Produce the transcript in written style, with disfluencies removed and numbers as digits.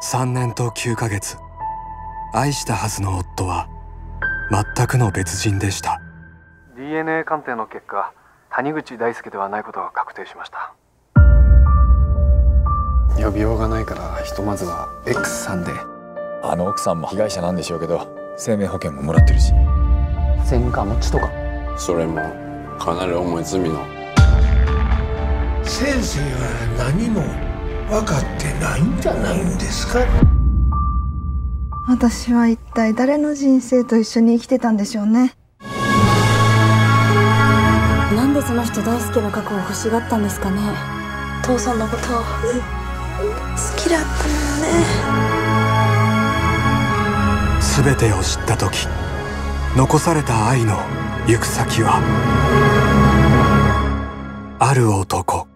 3年と9ヶ月、愛したはずの夫は全くの別人でした。 DNA 鑑定の結果、谷口大輔ではないことが確定しました。 呼びようがないからひとまずは X さんで。 あの奥さんも被害者なんでしょうけど、生命保険ももらってるし。 前科持ちとか。 それもかなり重い罪の。 先生は何も分かってないんじゃないんですか。 私は一体誰の人生と一緒に生きてたんでしょうね。 なんでその人大輔の過去を欲しがったんですかね。 父さんのこと好きだったのね。 全てを知った時、残された愛の行く先はある男。